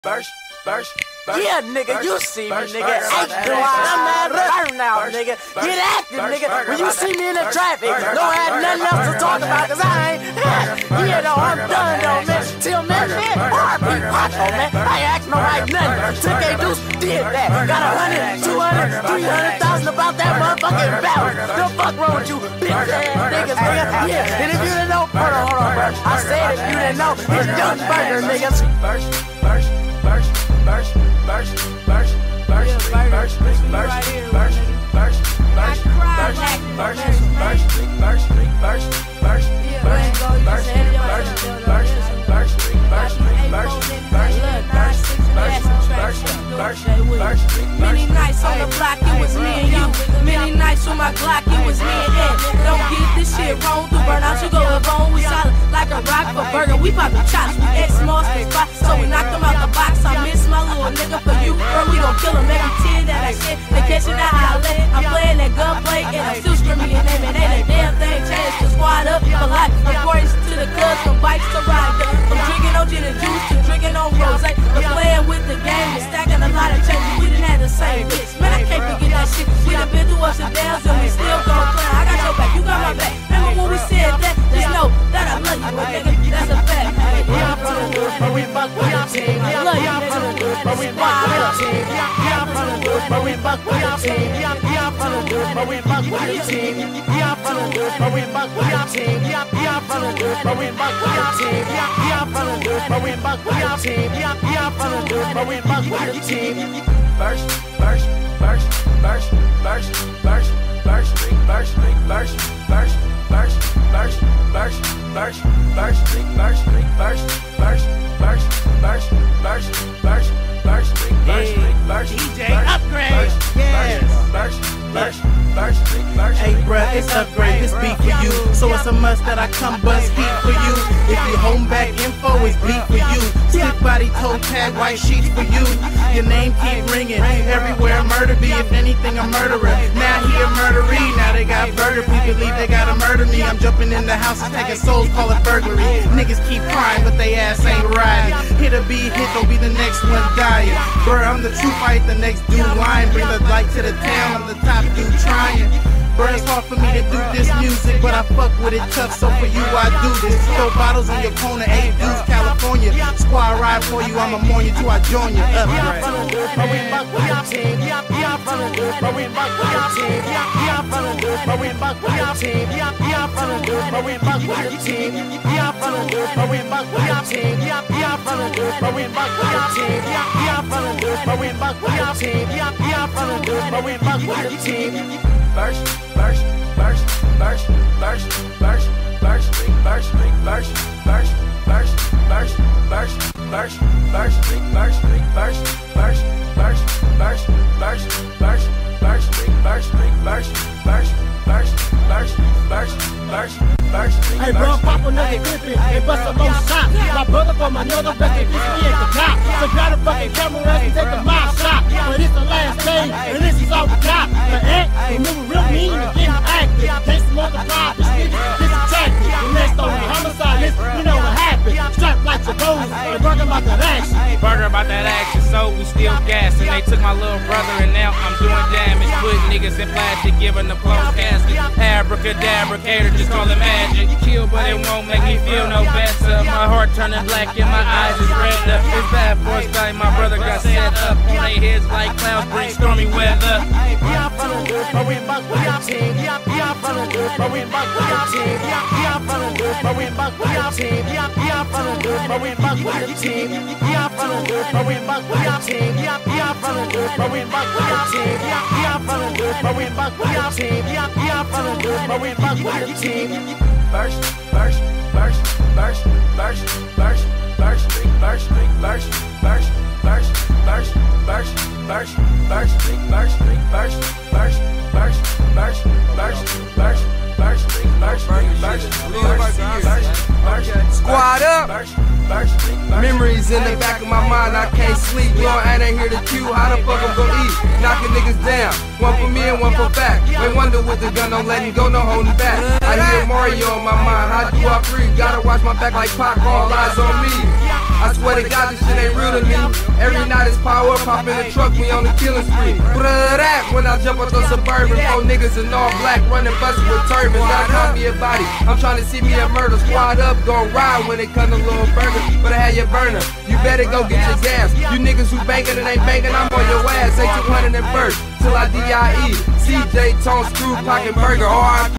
Birch. Yeah, nigga, you see me, nigga. I'm that burn now, nigga. Get active, nigga. When you see me in the traffic, don't have nothing else to talk about, cause I ain't. Yeah, though, I'm done, though, man. Till man, R.I.P. Paco, man. I ain't acting right nothing. Took a deuce, did that. Got 100, 200, 300,000 about that motherfucking ballot. The fuck wrong with you, bitch ass niggas, nigga? Yeah, and if you didn't know, hold on, bro. I said if you didn't know, it's Young Burger, niggas. Birch. Many nights on the block, it was me and you. Many nights on my Glock, it was me and Ed. Don't get this shit wrong, through burnout, you go live on. We solid like a rock for burger. We poppin' chops, we ate small spot, so we knocked them out the box. I miss my little nigga for you, bro. We gon' kill him every tear that I shed. They catching that outlet. I'm playing that gunplay and I'm still screaming your name. And ain't a damn thing changed. The squad up for life. From quarters to the clubs, from bikes to ride. From drinking on gin and juice to drinking on rose. From playing with the game and stacking a lot of changes. We done had the same bitch. Man, I can't forget that shit. We done been through ups and downs and we still gon' play. I got your back, you got my back. Remember when we said that? Just know that I love you, nigga. That's a fact. Yeah, I'm from the hood, but we fuck with your team. I love you, from the hood, but we fuck with your team. Yeah, I'm from the hood, but we fuck with your team. Yeah, I'm from the hood, but we fuck with your team. Yeah, I'm from the hood, but we fuck with your team. Yeah, I'm from the hood, but we fuck with your team. Yeah, I'm from the hood, but we fuck with your team. Yeah, I'm from the hood, but we fuck with your team. Birch DJ upgrade. Hey bruh, it's upgrade, this beat for you. So it's a must that I come bust heat for you. If you home back info, it's beat for you. Stick body, toe tag, white sheets for you. Your name keep ringing, everywhere murder be. If anything, a murderer. Now he a murderee, now they got murder. People believe they gotta murder me. I'm jumping in the house and taking souls, call it burglary. Niggas keep crying, but they ass ain't riding. Hit a be hit, don't be the next one dying. Bruh, I'm the true fight, the next dude lying. Bring the light to the town, I'm the top dude trying. Bruh, it's hard for me to do this music, but I fuck with it tough, so for you I do this. Throw bottles in your corner, 8 dudes, California. Squad ride for you, I'ma mourn you till I join you. Up, right. But we fuck with your team. Yeah, I'm from the hood, but we fuck with your team. Yeah, I'm from the hood, but we fuck with your team. Yeah, I'm from the hood, but we fuck with your team. Yeah, I'm from the hood, but we fuck with your team. Yeah, I'm from the hood, but we fuck with your team. Yeah, I'm from the hood, but we fuck with your team. Yeah, I'm from the hood, but we fuck with your team. Birch. Hey bro, pop another clippin' and bust some more shots. My brother from another best they bitch me at the top. So grab the fucking camera and take a mob shot. But it's the last day and this is all we got. The act, remember real mean and getting active. Taste some other pride, this nigga distracted. The next story, homicide list, you know what happened. Strapped like your bones and burger about that action. Burger about that action, so we still gassing. They took my little brother and now I'm doing damage. Put niggas in plastic, giving the closed casket. Abracadabra, cater, just call it magic. Kill, but it won't make me feel no better. My heart turning black and my eyes is red up. It's bad for us, my brother got set up. On their heads like clouds, bring stormy weather. Yeah, I'm from the hood, but we fuck with your team. Yeah, I'm from the hood, but we fuck with your team. Yeah, I'm from the hood, but we fuck with your team. Yeah, I'm from the hood, but we fuck with your team. Yeah, I'm from the hood, but we fuck with your team. Yeah, I'm from the hood, but we fuck with your team. Yeah, I'm from the hood, but we fuck with your team. Yeah, I'm from the hood, but we fuck with your team. Birch. Squad up. Memories in the back of my mind, I can't sleep. Lord, I ain't here to queue. How the fuck I'm gonna eat? Knocking niggas down. One for me and one for back. They wonder with the gun, don't let him go, no holding back. I hear Mario on my mind. How do I breathe? Gotta watch my back like Pac, all eyes on me. I swear to God, this shit ain't real to me. Every night it's power up, hop in the truck, we on the killing spree. That when I jump up the Suburban, 4 niggas in all black, running buses with turbans. Gotta call me a body, I'm trying to see me a murder. Squad up, gon' ride when it come to Lil Burger. But I had your burner, you better go get your gas. You niggas who bankin' and ain't bankin', I'm on your ass. Say 200 and first, till I DIE. CJ Tone Screw Pocket Burger, R.I.P.